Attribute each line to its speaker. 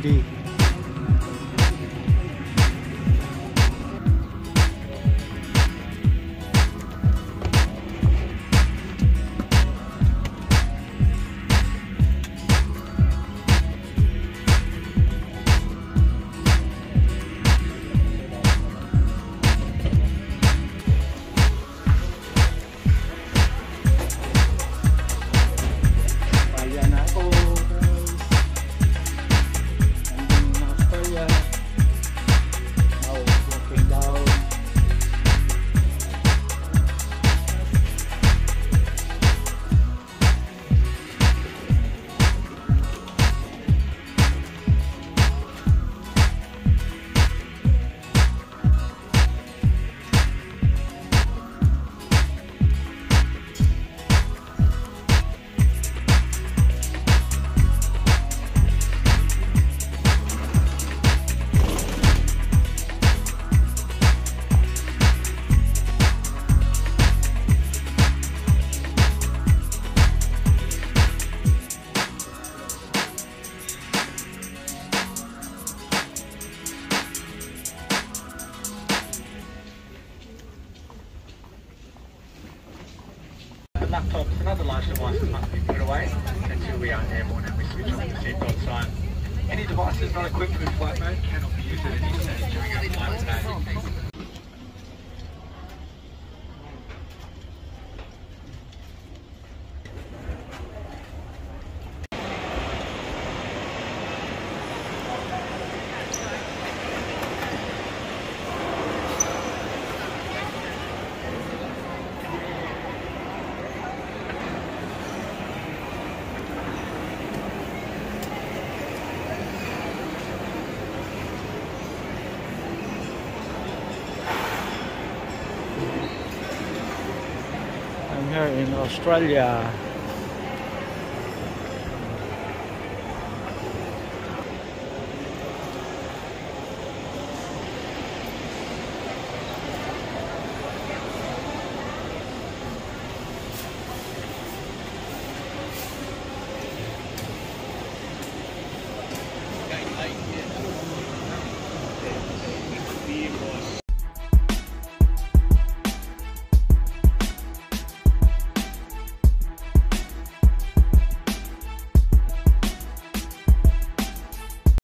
Speaker 1: sendiri. Bayan ako guys. Nandun na Australia. Now walking down.
Speaker 2: Laptops and other large devices must be put away until we are airborne and we switch on the seatbelt sign. Any devices not equipped with flight mode cannot be used at any stage during your flight today.
Speaker 1: I'm here in Australia.